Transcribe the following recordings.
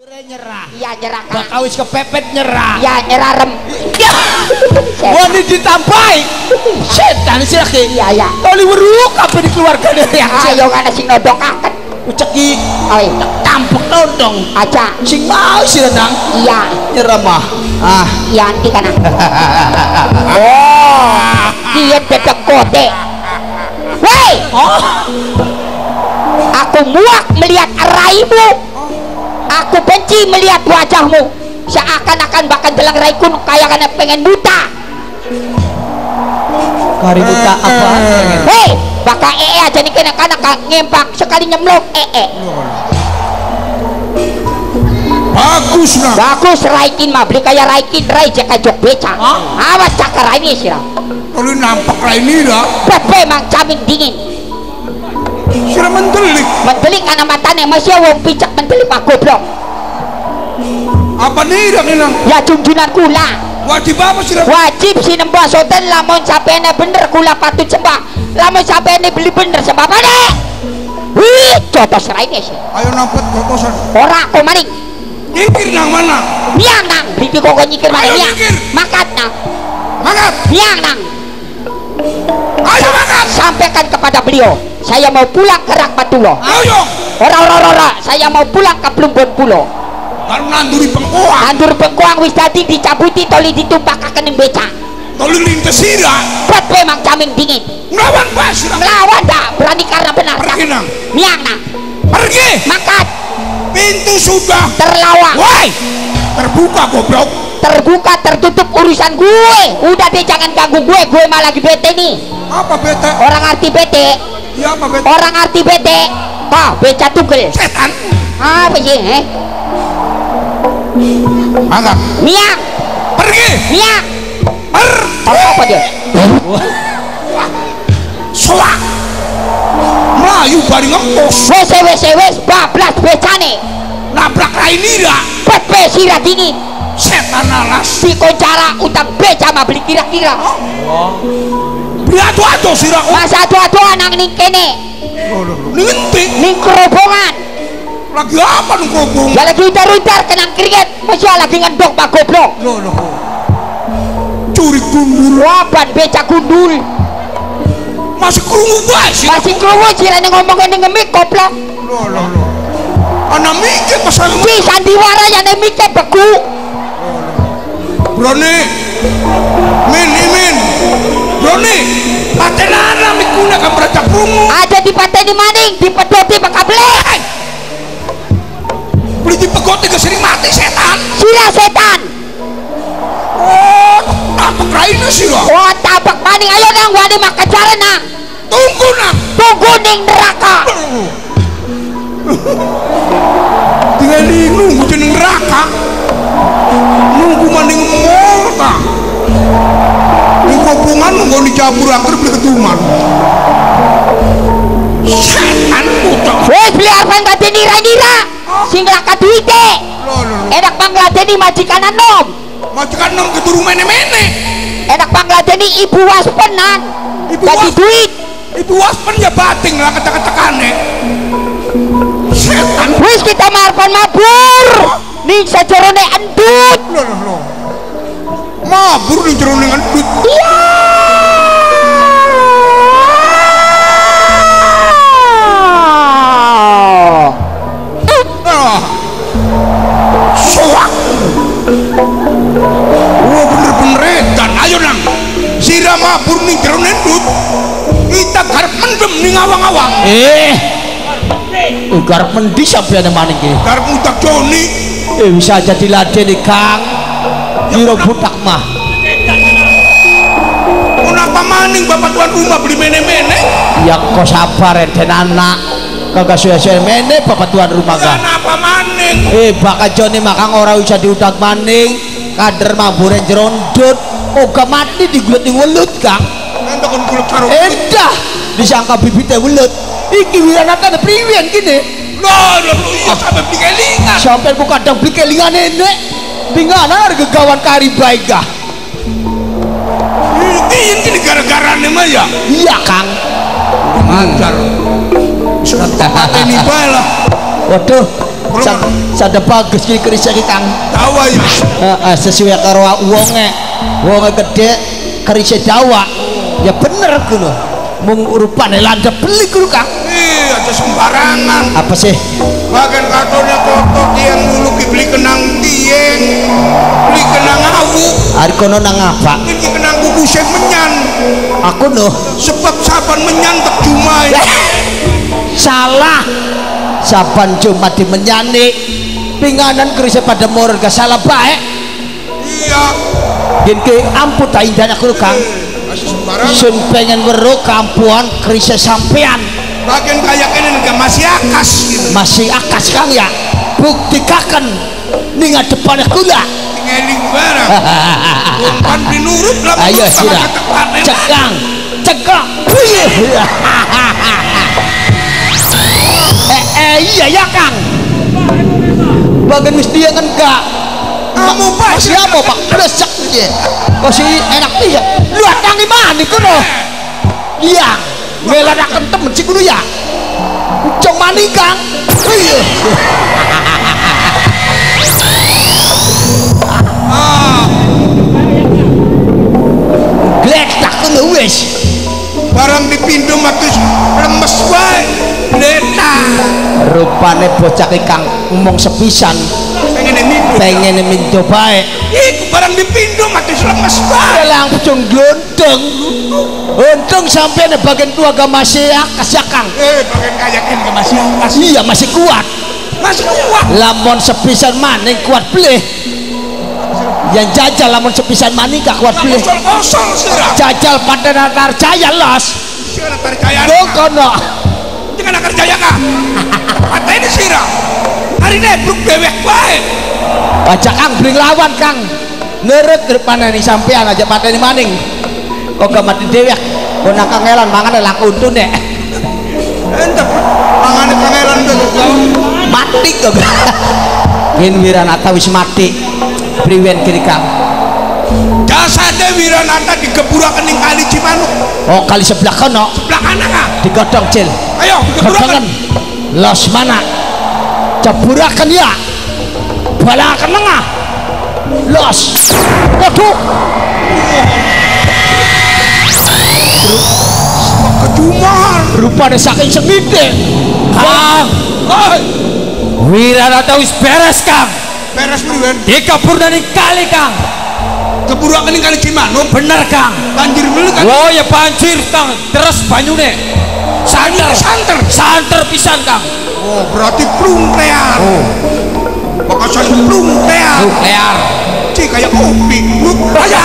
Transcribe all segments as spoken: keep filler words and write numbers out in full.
nyerah. Iya nyerah kan. Bakal wis kepepet nyerah. Iya nyerah rem. Wani ditampai. Setan sih lagi. Iya iya. Kali weruh kabeh di keluarga dari ayo kana sing nodokaken. Uceki. Oi, tampuk nodong aja. Sing mau sih renang. Iya. Nyerah mah. Ah, iya anti kana. Oh, dia dedek kode. Woi. Oh. Aku muak melihat raimu. Aku benci melihat wajahmu. Seakan-akan bahkan jelang raikun kayak kena pengen buta. Kari buta apa? Hei, bakal ee aja nih kena kanak ngempak sekali nyemlok ee. Bagus nah. Bagus raikin mah beli kayak raikin rai jaka jok beca. Awas cakar ini sih. Kalau nampak lain ini dah. Pepe mang camin dingin. Sudah mentelik. Mentelik anak matanya masih wong picak mentelik pak goblok. Apa nih dah bilang? Ya junjunan kula. Wajib apa sih? Wajib si nembah soten lamun sapene bener kula patut sembah. Lamun sapene beli bener sembah mana? Wih, coba serainya sih. Ayo nampak kotosan. Ora aku maning. Nyikir nang mana? Miang nang, beli kok nyikir mana miang? Makat nang. Makat. Miang nang. Ayo makat. Sampaikan kepada beliau, saya mau pulang ke Rakmatullah. Ayo. Ora ora ora, saya mau pulang ke Plumbon Pulau. Baru nanduri pengkoang. Nandur pengkoang wis tadi dicabuti toli ditumpahkan beca. Toli lintas sirah. Bet memang jamin dingin. Ngelawan pas. Ngelawan dah, berani karena benar. Pergi nang. Miang nang. Pergi. Makat. Pintu sudah terlawak. Woi. Terbuka goblok. Terbuka tertutup urusan gue. Udah deh jangan ganggu gue, gue malah lagi bete nih. Apa bete? Orang arti bete. Iya apa bete? Orang arti bete. Pak, beca tugel. Setan. Apa sih, eh? Angkat. Miang. Pergi. Miang. Per. Apa dia? Soak. Melayu bari ngempos. Wes wes wes bablas becane. Nabrak lain dah. Pepe sirah dingin. Setan alas. Si koncara utang beca mah beli kira-kira. Beli atu-atu sirah. Masa atu-atu anang ning kene. Ning ngendi? Ning kerobongan. Lagi apa nih kerobong? Ya lagi untar-untar kenang keringet. Masih lagi ngendok pak goblok. Loh loh. Curi gundul. Wapan beca gundul. Masih kerungu sih. Masih kerungu jirane ngomongin ning ngemik goblok. Loh loh loh. Anak mikir pasal si sandiwara yang mikir beku. Broni. Min min. Broni. Patenana mikuna kan beracak kerungu. Ada di pateni maning, di pedoti pekablek. Beli di pegoti ke sering mati setan. Sila setan. Oh, tapak lainnya sih loh. Oh, tapak maning. Ayo nang wani makacara nang. Tunggu nang. Tunggu ning neraka. Tinggal di nunggu jeneng neraka. Nunggu maning mall tak. Ning kopungan nunggu dicabur angker beli ketuman. Setan putok. Wes beli apa nggak nira-nira. Singlah kaduite. Enak pangladeni majikan nom. Majikan nom keturu mene-mene. Enak pangladeni ibu waspenan. Ibu jadi was, duit. Ibu waspen ya bating lah kecek-kecekane. Setan. Wis kita marpan mabur. Ning sajarone endut. Loh loh loh. Mabur ning jero ning endut. Iya. Soak. Wah bener-bener edan. Ayo nang. Sira mabur ning jero endut. Kita garep mendem ning awang-awang. Eh. Garep mendi sampeyan maning iki. Garep mutak Joni. Eh bisa jadi ladeni Kang. Kira budak mah. Kenapa maning bapak tuan rumah beli mene-mene? Ya kok sabar enten anak. Kagak suwe-suwe mene bapak tuan rumah kan. Kenapa maning? Eh bakal Joni makang ora usah diudak maning. Kader mambure jerondut. Moga mati digulet ning welut Kang. Entuk kon kulit karo. Edah disangka bibite welut. Iki wiranatane priwen kene. Loh loh loh iya sampe beli kelingan. Sampai buka kadang beli kelingan nenek. Tinggal harga gawan kari baik gah. Ini ini gara-gara nih mah ya. Iya Kang. Ajar. Sudah tempat ini bae lah. Waduh, Sa- sada bagus ki keris iki Kang. Dawa ya. Heeh, sesuai karo wonge. Wonge gede kerise dawa. Ya bener kuwi. Mung rupane landhep beli kuwi Kang. Ih, aja sembarangan. Apa sih? Bagian katone foto tiang dulu beli kenang tiang, beli kenang awu. Ari kono nang apa? Ini kenang kuku sing menyan. Aku noh Sebab saban menyan tak jumai. salah. Saban Jumat di menyani pinganan kerise pada murun ke salah baik. Iya. Gen ke ampun ta indahnya kuwi Kang. Masih sembarangan. Sun pengen weruh kampuan kerise sampean. Bagian kayak ini juga masih akas gitu. Masih akas Kang ya. Buktikaken ning depannya kula. Ngeling barang. Umpan dinurut lah. Ayo sira. Cekang. Cekang. Eh, eh iya ya Kang. Bagian mesti yang enggak. Kamu Pak Siapa Pak? Resek dia. Kok sih enak dia. Lu atang di mana kono? Iya. Ngeladakan temen sih kudu ya. Cong mani Kang. Iya. Gletak kono wis. barang dipindho matus lemes wae. Leta. Rupane bocah iki Kang ngomong sepisan. Pengen mindo. Pengen mindo bae. Iku barang dipindho matus lemes wae. Langsung glondong. Untung sampean bagian keluarga masih akas ya Kang. Eh, bagian kayakin ke masih akas. Iya masih kuat. Masih kuat. Lamun sepisan maning kuat beleh. Yang jajal lamun sepisan maning gak kuat beleh. Kosong-kosong sirah. Jajal pada natar jaya los. Sira percaya. Kono. Jangan nak kerjaya kah? Mata ini sirah. Hari ini bruk bewek wae. Baca Kang beli lawan Kang. Neret depan ini sampean aja pateni maning. Kok gak mati dewek. Kok nak kangelan mangane laku untun dek. Entah mangane pangeran tuh. Mati kok. Yen Wiranata wis mati. Priwen kiri Kang. Jasade Wiranata digeburaken ning Kali Cimanuk. Oh kali sebelah kono. Sebelah kanan kah? Digodong Cil. Ayo Gedangan. digeburaken. Los mana? Jeburaken ya. Balaken tengah. Los. Waduh. Keduman. Rupane saking sengite. Kang. Oi. Wiranata wis beres Kang. Beres priwen. Dikabur dari kali Kang. Geburaken ning Kali Cimanuk. Bener Kang. Banjir dulu kan. Oh ya banjir Kang. Terus banyune. Santer. Santer. Santer pisan Kang. Oh, berarti plungtean. Oh. Bakasan plungtean. Nuklear. Cih kayak kopi. Raya.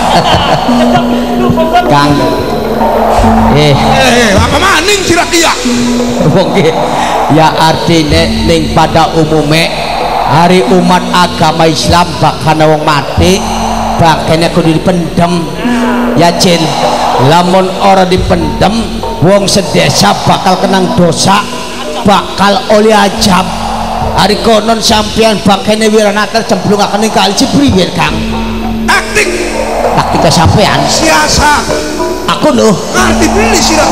Kang. Eh, Eh, apa maning sira kia? oke. Ya artinya ning pada umume hari umat agama Islam bahkan wong mati bakene kudu dipendem. Ya Cil, lamun ora dipendem wong sedesa bakal kenang dosa, bakal oleh ajab. Hari konon sampean bakene Wiranata cemplungaken ning Kali Cipriwir Kang. Taktik Taktika sampean. siasat. Aku loh. Ngerti beli sira.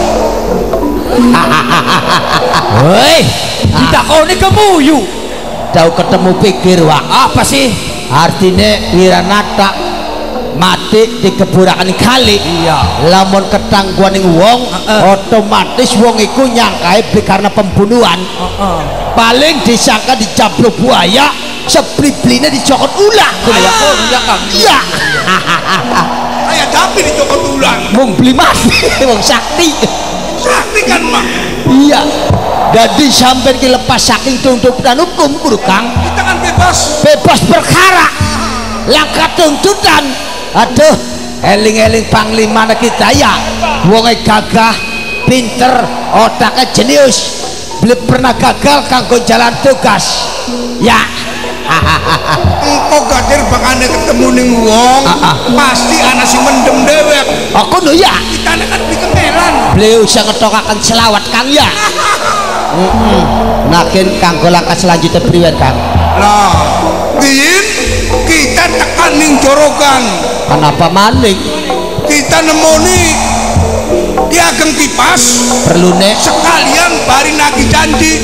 Woi, ditakoni kemuyu. Tahu ketemu pikir wah apa sih? Artinya Wiranata mati dikeburakan kali. Iya. Lamun ketangguhan wong, uh, otomatis wong iku nyangkae karena pembunuhan. Uh, uh. Paling disangka dicaplok buaya, seblibline dicokot ulah. Ah, oh iya Kang. Iya. Kayak tapi dicokot ulang. Wong beli mati, wong sakti. Sakti kan mah. Iya. Jadi sampai dilepas saking tuntutan hukum kudu Kang. Kita kan bebas. Bebas perkara. Langkah tuntutan. Aduh, eling-eling panglima kita ya. Wonge gagah, pinter, otaknya jenius. Belum pernah gagal kanggo jalan tugas. Ya. Engkau gadir bakane ketemu ning wong. Ah, ah. Pasti ana sing mendem dewek. Aku no ya. Kita kan dikemelan. Beliau bisa ngetokaken selawat Kang ya. Heeh. Nakin kanggo langkah selanjutnya priwen Kang. Lah, biyen kita tekan ning jorogan. Kenapa maning? Kita nemoni Ki Ageng Kipas Perlu nek sekalian bari nagih janji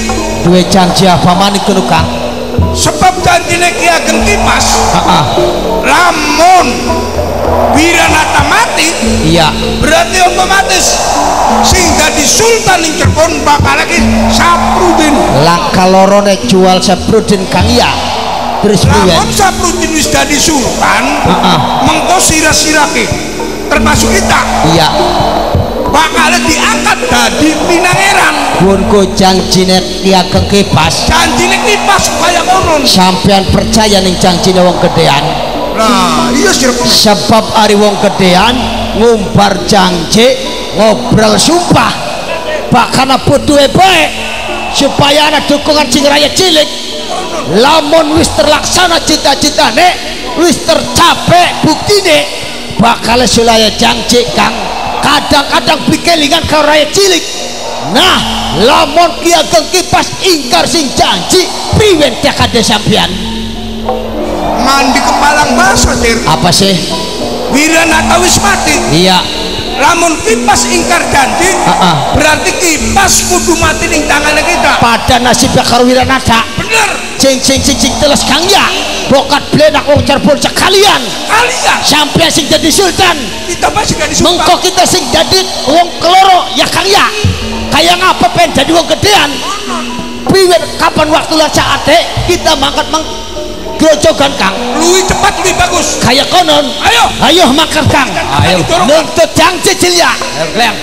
duwe janji apa maning kono Kang? Sebab janjine Ki Ageng Kipas Heeh. lamun Wiranata mati, Iya. berarti otomatis sing dadi sultan ning Cirebon bakal lagi Saprudin. Langkah lorone jual Saprudin Kang ya. Terus piye? Lamun Saprudin wis dadi sultan, Heeh. mengko sira-sirake termasuk kita Iya. bakal diangkat dadi Pinangeran. Pun ku janjine Ki Ageng Kipas. Janjine Kipas kaya ngono. Sampean percaya ning janjine wong gedean? Nah, iya sih. Sebab ari wong gedean ngumbar janji ngobrol sumpah bahkan butuhe baik supaya anak dukungan sing raya cilik lamun wis terlaksana cita-citane wis tercapai buktine bakal sulaya janji Kang kadang-kadang bikelingan karo raya cilik. Nah lamun Ki Ageng Kipas ingkar sing janji priwen tekade sampean? Mandi kepalang basa Tir. Apa sih? Wiranata wis mati. Iya. Lamun Kipas ingkar janji, Uh-uh. berarti Kipas kudu mati ning tangannya kita. Pada nasibnya karo Wiranata. Bener. Cing cing cing cing teles Kang ya. Bokat blenak wong Cirebon sekalian. Kalian Sampai sing jadi sultan. kita masih gak disumpah. Mengko kita sing jadi wong keloro ya Kang ya. Kayak ngapa pengen jadi wong gedean? Piwet kapan waktu lah saate kita mangkat mang grojogan Kang. Luwih cepat lebih bagus. Kayak konon. Ayo. Ayo mangkat Kang. Ayo. Nuntut janji cilia. Klem.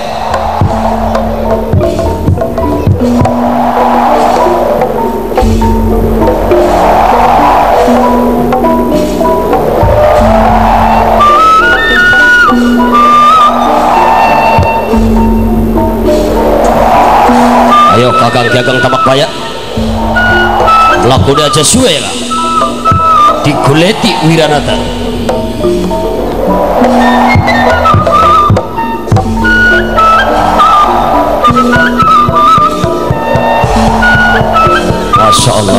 Ayo Kakang Ki Ageng Tapak Bayak laku dia aja suwe lah diguleti Wiranata. Masya Allah.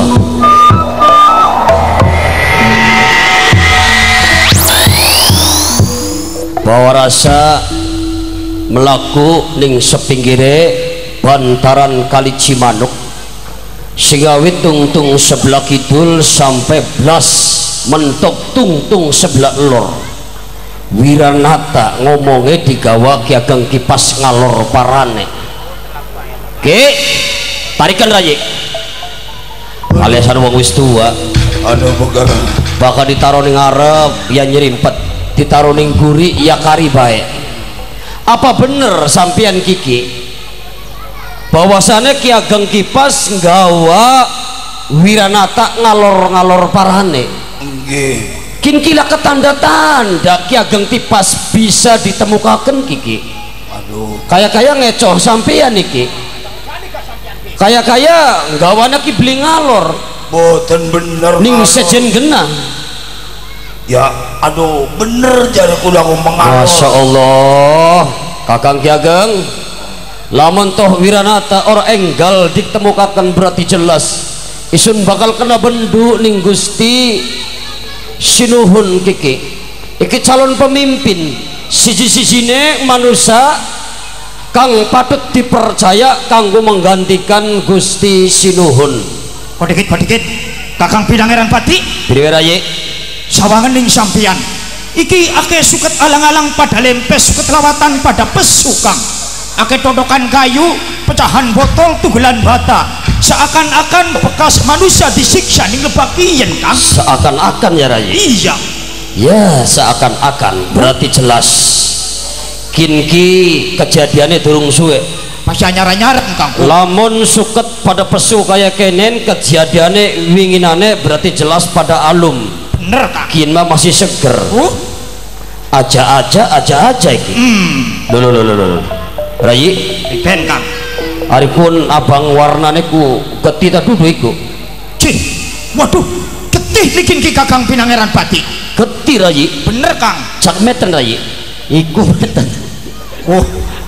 Bawa rasa melaku ning sepinggire bantaran Kali Cimanuk singawit tungtung sebelah kidul sampai belas mentok tungtung sebelah lor. Wiranata ngomongnya digawa Ki Ageng Kipas ngalor parane. Ki tarikan rayi aliasan wong wis tua Aduh begar. bakal ditaruh ning ngarep ya nyerimpet ditaruh ning guri ya kari baik. Apa bener sampian Kiki bahwasannya Ki Ageng Kipas nggawa Wiranata ngalor-ngalor parane? Nggih. Kin kila ketanda-tanda Ki Ageng Kipas bisa ditemukaken Kiki. Aduh. Kaya-kaya ngecoh sampeyan niki. Kaya-kaya nggawana Ki beli ngalor Boten bener. ning Aduh. sejen genah. Ya, aduh bener jare kula ngomong. Masya Allah Kakang Ki Ageng lamun toh Wiranata or enggal ditemukakan berarti jelas isun bakal kena bendu ning Gusti Sinuhun Kiki. Iki calon pemimpin siji-sijine manusia kang patut dipercaya kanggo menggantikan Gusti Sinuhun. Kok dikit kok dikit Kakang Pinangeran Pati Biriweraye sawangan ning sampian iki akeh suket alang-alang pada lempes suket lawatan pada pesu Kang akeh todokan kayu pecahan botol tugelan bata seakan-akan bekas manusia disiksa ning lebakian Kang. seakan-akan ya Raye. Iya Ya seakan-akan berarti jelas kinki kejadiannya durung suwe masih nyara-nyara Kang. lamun suket pada pesu kayak kenen kejadiannya winginane berarti jelas pada alum Bener Kang. kin mah masih seger Oh aja-aja aja-aja iki hmm lho lho lho lho Rayi ben Kang. aripun abang warnane ku ketita dudu iku Cih waduh getih bikin ki Kakang Pinangeran Pati. geti Rayi Bener Kang. cak meten Rayi iku meten Oh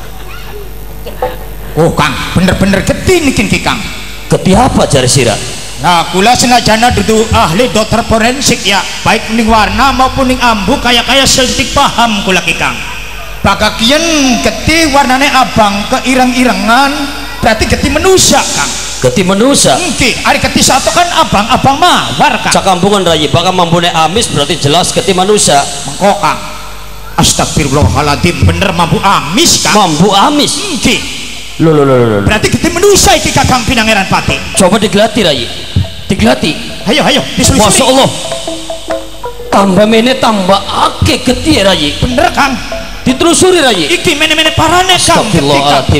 Oh Kang bener-bener getih bikin ki Kang. geti apa jari sira? Nah, kula senajana dudu ahli dokter forensik ya, baik ning warna maupun ning ambu kaya-kaya sedikit paham kula ki Kang. Bagakian getih warnane abang keireng-irengan, berarti getih manusia Kang. Geti manusia. Nggih, ari geti satu kan abang-abang mawar Kang. Cakampungan rayi bakal mampune amis berarti jelas geti manusia. Mengko Kang. Astagfirullahaladzim, bener mampu amis Kang. Mampu amis. Nggih. Lho lho lho lho. Berarti geti manusia iki Kakang Pinangeran Pati. Coba digelati rayi. Digelati. Ayo ayo disulisuri. Masya Allah. Tambah mene tambah akeh geti rayi. Bener Kang. Ditelusuri rayi. Iki mene-mene parane Kang. Astagfirullahaladzim.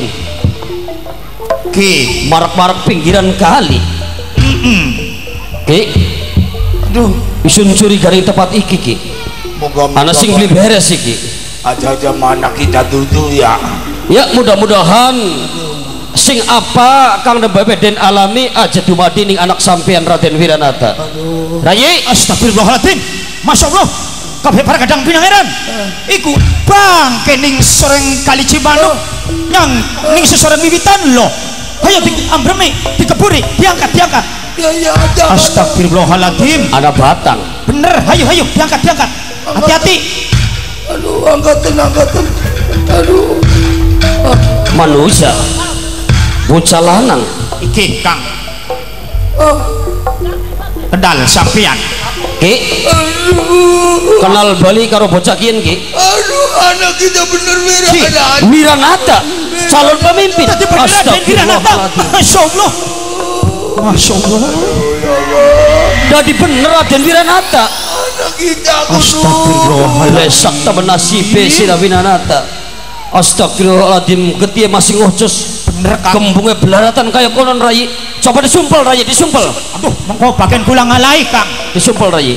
Ki Marak-marak pinggiran kali. heeh. Ki. Aduh, Isun curi garing tempat iki ki. moga-moga Ana sing beli beres iki. aja-aja mana kita dulu ya. Ya mudah-mudahan sing apa kang nebabeden alami aja dumadi ning anak sampean Raden Wiranata. Rayi, Astagfirullahaladzim. Masya Allah. Kabeh para kadang Pinangeran. Iku bangke ning soreng Kali Cimanuk nyang ning sesoreng wiwitan lho. Ayo di ambreme, dikeburi, diangkat, diangkat. Ya ya ada. Astagfirullahaladzim. ada batang. Bener, ayo ayo diangkat, diangkat. Hati-hati. Aduh, angkatan angkatan. Aduh. Manusia bocah lanang Iki Kang. Ah, Kendal sampean. ki aduh. kenal Bali karo bocah kian ki Aduh, anak kita bener merah Ki. ada. Wiranata calon pemimpin. Tadi beneran dan Wiranata. Masya Allah. Masya Allah. Jadi bener Raden Wiranata. Anak kita kudu. Astagfirullahaladzim. Lesak temen nasibe sira Wiranata. Astagfirullahaladzim, geti masih ngocos. Bener Kang. Kembungnya belaratan kayak konon rayi. Coba disumpel rayi, disumpel. Aduh, mengko bagian kula ngalai Kang. Disumpel rayi.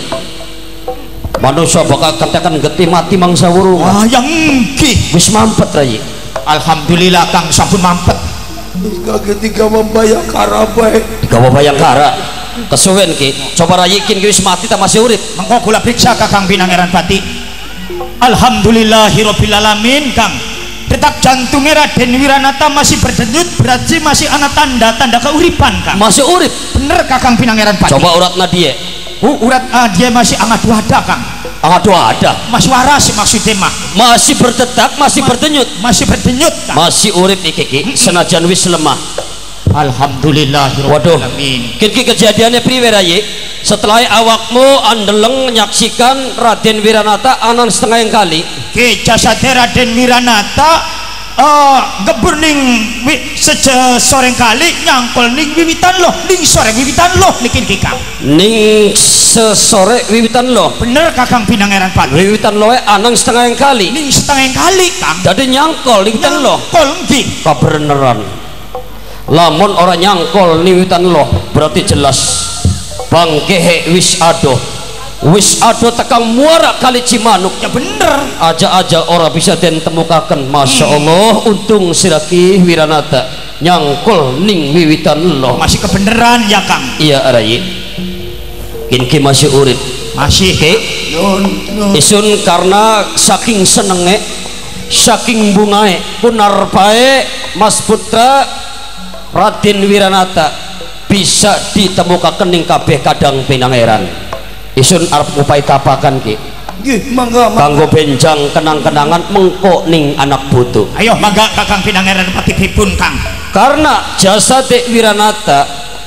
Manusia bakal katakan geti mati mangsa wurung. Wah, yang nggih. Wis mampet rayi. Alhamdulillah Kang sampun mampet. Ketika membayar karabai. Gawa bayangkara. Kesuwen ki. Coba rayi kin ki wis mati tak masih urip. Mengko kula periksa Kakang Pinangeran Pati. Alhamdulillahirabbil alamin Kang. Detak jantungnya Raden Wiranata masih berdenyut, berarti masih ana tanda-tanda keuripan Kang. Masih urip. Bener Kakang Pinangeran Pati. Coba uratna dia. Uh, urat ah, dia masih angatu ada Kang. Angatu ada. Masih waras maksudnya mah. Masih berdetak, masih berdenyut. Masih berdenyut Kang. Masih urip iki ki. Senajan wis lemah. Alhamdulillahirabbil Waduh. alamin. Kiki kejadiannya priwe rayi? Setelah awakmu andeleng menyaksikan Raden Wiranata anan setengah yang kali. Ki jasade Raden Wiranata uh, gebur ning wi, seje soreng kali nyangkul ning wiwitan loh, ning soreng wiwitan loh niki ki Kang. Ning sesore wiwitan lo. Bener Kakang Pinangeran Pati. Wiwitan loe anang setengah yang kali. Ning setengah yang kali Kang. Jadi nyangkol wiwitan lo. Nyangkul nggih. Kabeneran. Lamun orang nyangkol ning wiwitan lo berarti jelas bangkehe wis ado. Wis ado tekang muara Kali Cimanuk. Ya bener. Aja-aja orang bisa den temukaken. Masya Allah, untung siraki Wiranata nyangkol ning wiwitan lo. Masih kebeneran ya Kang. Iya arayi. Kinki masih urip. Masih Ki Non, non. isun karena saking senenge, saking bungae punar pae Mas Putra Raden Wiranata bisa ditemukaken ning kabeh kadang Pinangeran. Isun arep ngupai tapakan ki. Nggih, mangga. mangga. Kanggo benjang kenang-kenangan mengko ning anak putu. ayo mangga Kakang Pinangeran Pati pripun Kang. Karena jasa Dek Wiranata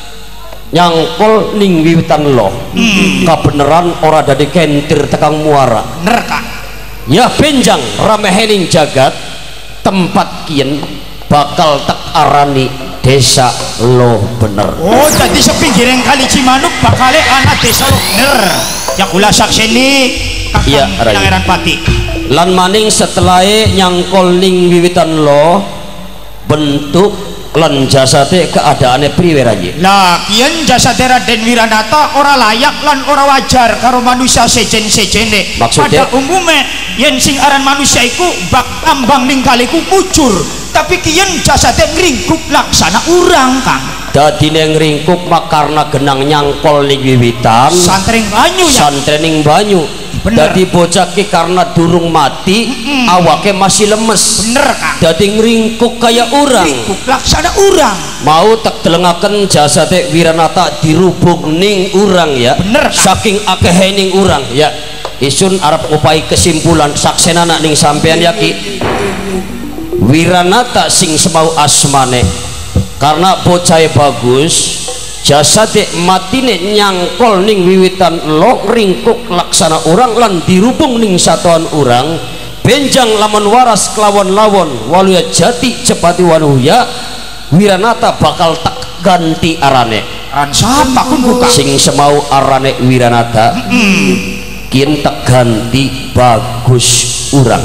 nyangkol ning wiwitan lo. Hmm. Kabeneran ora dadi kentir tekang muara. Bener Kang. Ya benjang ramehening jagat tempat kien bakal tak arani desa lo bener. Oh, tadi sepinggiring Kali Cimanuk bakale anak desa lo bener. Ya kula sakseni Kakang Iya, Rai. Pinangeran Pati. Lan maning setelah nyangkol ning wiwitan lo bentuk lan jasate keadaane priwe rayi. Lah kian jasa Raden Wiranata ora layak lan ora wajar karo manusia sejen-sejene. Maksudnya? Pada umumnya yen sing aran manusia iku bak ambang ning kaliku mujur, tapi kian jasate ngringkup laksana urang Kang. Dadi ning ringkup mak karena genang nyangkol ning wiwitan Santring banyu ya. santrening banyu. Bener. Dadi bocah ki karena durung mati Mm-mm. awake masih lemes. Bener Kang. Dadi ngringkuk kaya urang. Ngringkup laksana urang. Mau tak delengaken jasate Wiranata dirubuk ning urang ya. Bener, Kang. Saking akehe ning urang ya. Isun arep upai kesimpulan saksenana ning sampean ya ki. Wiranata sing semau asmane karena bocah bagus jasade matine nyangkol ning wiwitan lo ringkuk laksana orang lan dirubung ning satuan orang benjang lamun waras kelawan lawon waluya jati cepati wanuya Wiranata bakal tak ganti arane an siapa pun buka sing semau arane Wiranata mm. kin tak ganti bagus urang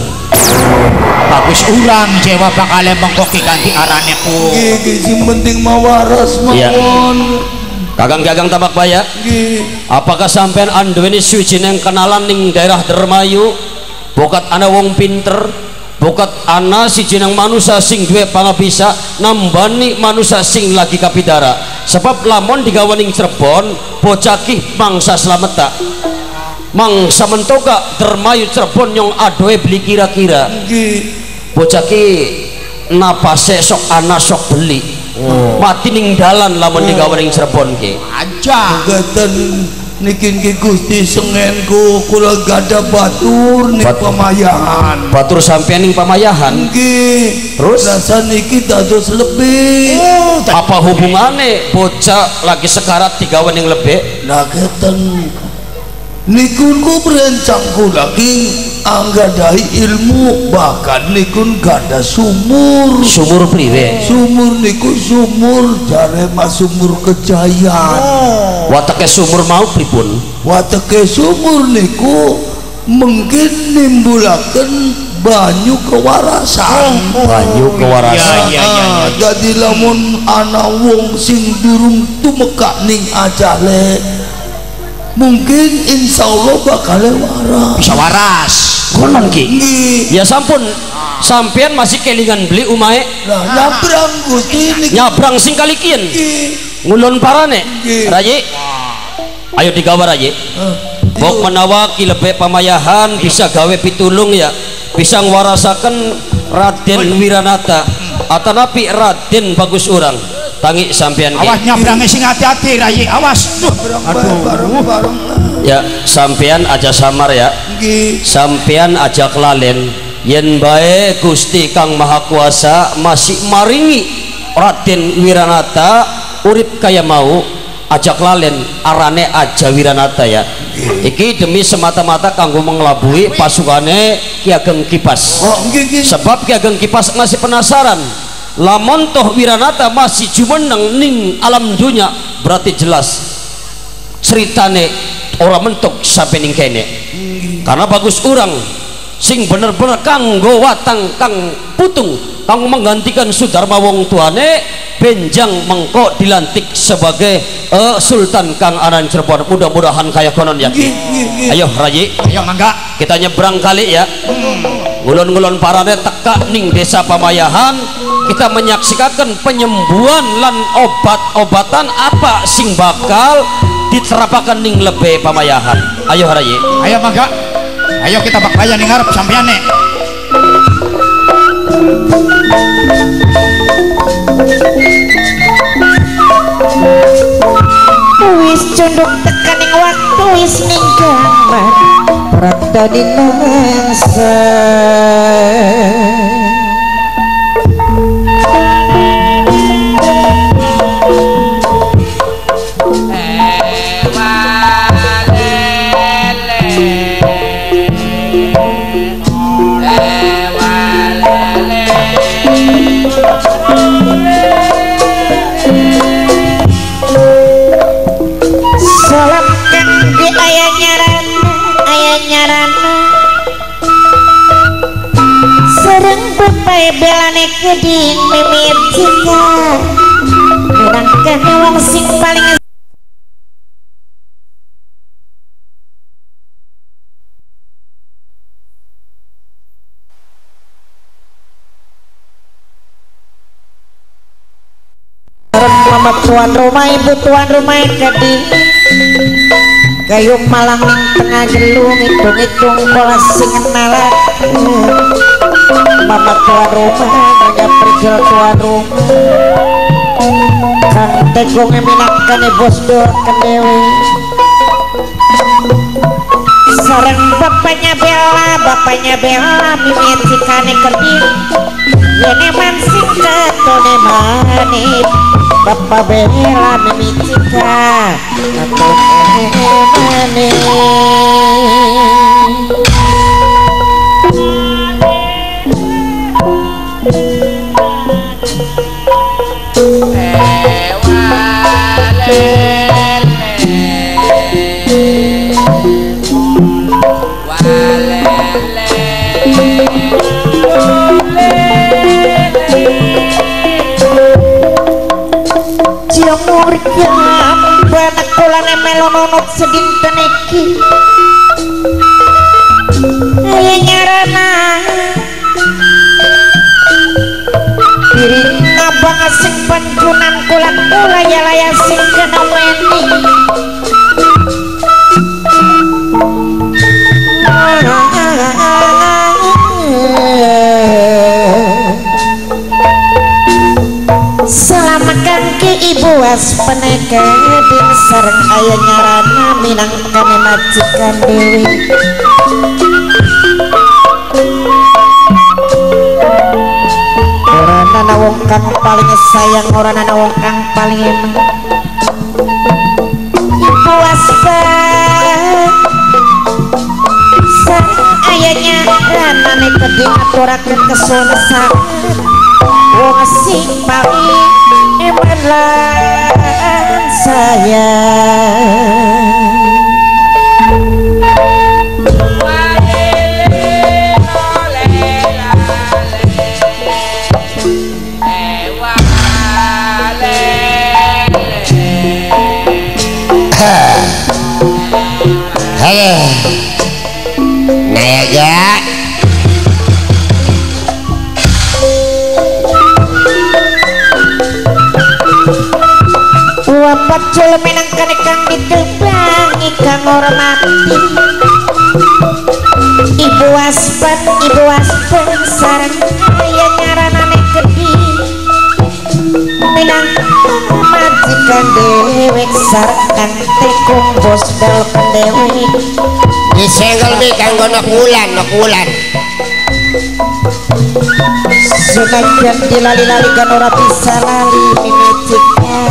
bagus urang jewa bakal mengkoki ganti arane ku Gigi sing penting mawaras mawon. Gagang-gagang tabak baya. Apakah sampean anduweni suwijining kenalan ning daerah Dermayu? Bokat ana wong pinter, bokat ana sijining manusia sing duwe pangabisa nambani manusia sing lagi kapidara. Sebab lamun digawe ning Cirebon, bocah ki mangsa slameta. Mangsa mentoga Dermayu Cirebon nyong adoe beli kira-kira. Bocah ki napase sok ana sok beli. Oh. Mati ning dalan lamun digawe ning Cirebon ki. Aja. Gatan nikin ki Gusti sengenku kula gada batur ning Bat pamayahan. Batur sampean ning pamayahan. Nggih. Terus rasa niki dados lebih. Oh, apa hubungane bocah lagi sekarat digawe ning lebih? Lah geten nikun ku berencang kula ki anggadai ilmu bahkan nikun gada sumur. Sumur priwe? Sumur niku sumur jare mas sumur kejayaan. oh. Wateke sumur mau pripun? Wateke sumur niku mungkin nimbulaken banyu kewarasan. Oh, oh. Banyu kewarasan. Ya, ya, ya, ya. Jadi lamun ana wong sing durung tumeka ning ajale mungkin insya Allah bakal waras. Bisa waras. Konon ki. Nggih. Ya sampun, sampean masih kelingan beli umahe. Nah, nyabrang Gusti niki. Nyabrang sing kalikian. Ngulon parane. Nggih. Rayi. Ayo digawe Rayi. Bok menawa ki lebih pamayahan bisa gawe pitulung ya. Bisa ngwarasaken Raden Wiranata atanapi Raden bagus urang. Tangi sampean ki. Awas nyabrangnya sing hati-hati Rayi, awas. Duh. Aduh, bareng-bareng. Ya sampean aja samar ya. Nggih. Sampean aja kelalen yen bae Gusti Kang Maha Kuasa masih maringi Raden Wiranata urip kaya mau aja kelalen arane aja Wiranata ya. Iki demi semata-mata kanggo mengelabui pasukane Ki Ageng Kipas. Oh, nggih nggih. Sebab Ki Ageng Kipas masih penasaran lamun toh Wiranata masih jumeneng ning alam dunia berarti jelas ceritane orang mentok sampai ning kene. Karena bagus urang sing bener-bener kanggo watang kang putung kang menggantikan Sudarma wong tuane benjang mengko dilantik sebagai uh, Sultan Kang Anan Cirebon. Mudah-mudahan kaya konon ya. Ayo Rayi, Ayo mangga kita nyebrang kali ya. Ngulon-ngulon parane teka ning desa Pamayahan kita menyaksikan penyembuhan lan obat-obatan apa sing bakal diterapakan ning lebe Pamayahan. Ayo Rayi. ayo mangga ayo kita bak bayan ning ngarep sampean nek wis cunduk tekaning waktu wis ning gambar pratani nangsa belane keding mimit jika menangkan wong sing paling mama tuan rumah ibu tuan rumah keding gayung malang ning tengah gelung hitung-hitung pola sing nalak mama tuan rumah nanya pergel tuan rumah kan tegong eminakan bos doakan dewi sarang bapaknya Bella bapaknya Bella mimit sikane keding Yene mansing katone manit Bapak bela mimicika katone manit Jemur jam banak kulane melononot sedinten iki aya nyarana piring abang sing panjunan kulan kula ya sing kena weni Salamakan ke ibu waspeneke din sareng aya nyarana minangkane majikan dewi Orana wong kang paling sayang orana wong kang paling emang ibu waspen sareng aya nyarana ne keding aturakeun kesunsak wong sing paling eman lan sayang Halo Nayaga wapat cul menangkan kang ditebangi kang hormati ibu waspen ibu waspen sareng aya nyaranane gede minangkan majikan dewek sareng tekung bos dalken dewek disenggol mi kanggo nok wulan nok wulan senajan dilali-lali kan ora bisa lali mimicikan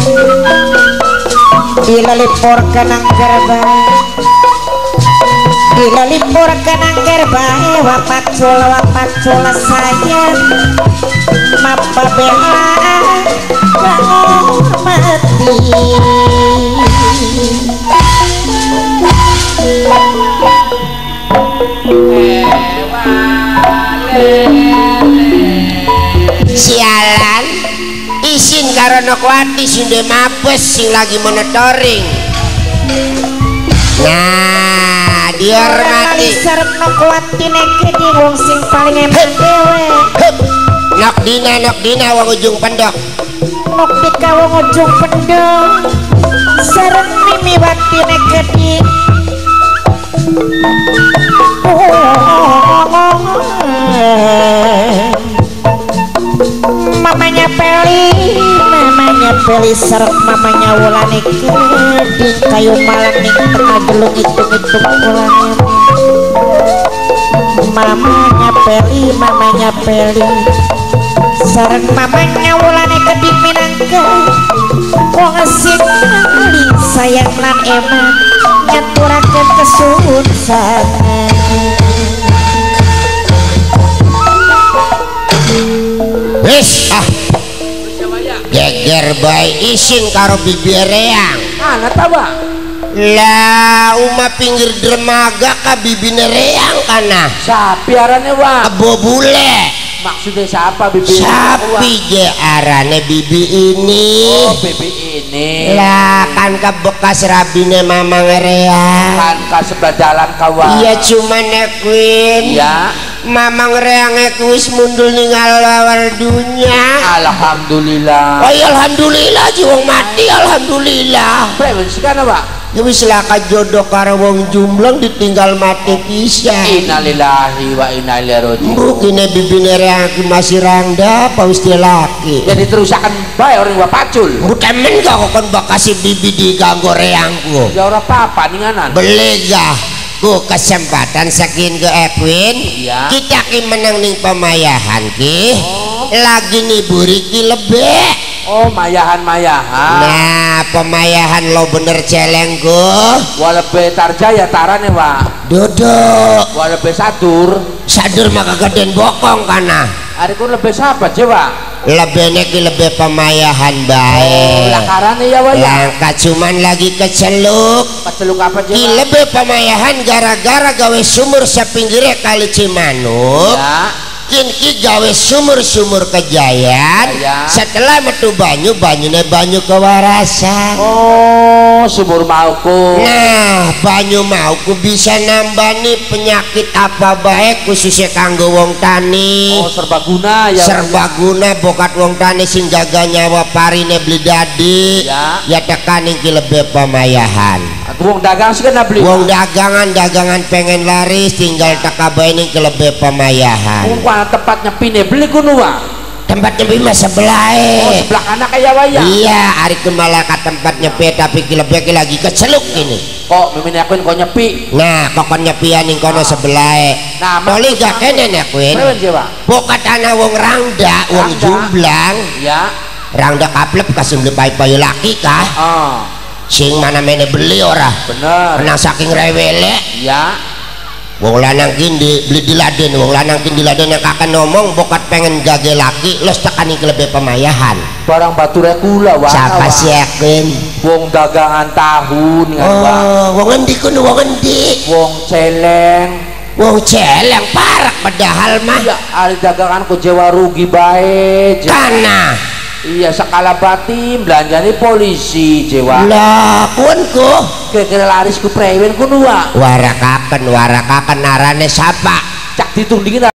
dilalipor kanang gerbang dilalipor kanang gerbang wapacul wapacul sayang mapa bela menghormati sialan isin karo Nokwati sinde mapes sing lagi monitoring nah dihormati sarep Nokwati neke di wong sing paling emang dewe nok dina nok dina wong ujung pendok nok dika wong ujung pendok sarep Mimiwati neke di mamanya Peli mamanya Peli serep mamanya Wulane di kayu malang ning tengah gelung hitung-hitung Wulane mamanya Peli mamanya Peli sareng mamanya Wulane keding minangka wong sing paling sayang lan emang nyaturakeun kesusahan wis ah geger bae isin karo bibi reang ana tawa lah uma pinggir dermaga ka bibine reang kana sapi arane wa abo bule maksudnya siapa bibi sapi je arane bibi ini oh bibi ini lah kan ke bekas rabine mamang reang kan ke sebelah jalan kawan iya cuma nekwin ya mamang reang wis mundul ninggal lawar dunya alhamdulillah oh iya alhamdulillah jiwang mati alhamdulillah prewen sekarang pak ya wis laka jodoh karo wong jumbleng ditinggal mati pisan innalillahi wa inna ilaihi raji'un bukine bibine reang masih rangda apa wis dia laki jadi terusakan bae orang wa pacul butemen gak kon bakasi bibi diganggo reangku ya ora apa-apa ninganan belegah ku kesempatan saking ke Edwin iya kita ki menang ning pemayahan ki oh lagi niburi ki lebih. Oh, mayahan-mayahan. Nah, pemayahan lo bener celeng go. Walebe tarjaya tarane, Pak. Duduk. Walebe sadur. Sadur maka geden bokong kana. Hari ku lebih sahabat je, Pak. Lebih neki lebih pemayahan Oh, baik. lakarane ya, Pak ya. Langka cuman lagi keceluk. Keceluk apa je, Ki Pak? lebih pemayahan gara-gara gawe sumur sapinggire kali Cimanuk. Ya. Kin ki gawe sumur-sumur kejayaan. Ya. Setelah metu banyu, banyune banyu kewarasan. Oh, sumur mauku. Nah, banyu mauku bisa nambani penyakit apa baik khususnya kanggo wong tani. Oh, serbaguna ya. Serbaguna bokat wong tani sing gaga nyawa parine beli dadi. Ya. Ya tekaning ki lebih pemayahan. Aku wong dagang sih kan beli. Wong dagangan dagangan pengen laris tinggal takabai ini ke lebih pemayahan. Wong kuana tempat nyepine beli kuno, Pak. Tempat nyepi mah sebelah. Oh, sebelah kanan kayak waya. Iya, hari kemalah ke tempat nyepi tapi ki lebih ki lagi keceluk ini. Kok mimin akuin kok nyepi. Nah, kokon nyepian ning kono sebelah. Nah, Poli gak kene akuin. Prewen je, Pak. Bokat ana wong rangda, wong Rangda. jumblang. Ya. Rangda kaplep kasih beli payu laki kah? Oh, Sing mana mene beli ora? bener. Pernah saking rewele. Ya. Wong lanang kindi beli diladen, wong lanang kindi diladen yang kakak ngomong bokat pengen gage laki, los tekani kelebih pemayahan. Barang bature kula, Pak. Siapa sih yakin? Wong dagangan tahu nih, Pak. Oh, wong endi kuno wong endi? Wong celeng. Wong celeng parak padahal mah. Iya, ari dagangan ku jewa rugi bae. Je. Kana. Iya, sekala batim belanjane polisi jewa. Lah, kunku. Kira-kira laris ku prewen kuno, Pak. Warakaken, warakaken narane sapa? Cak ditundingin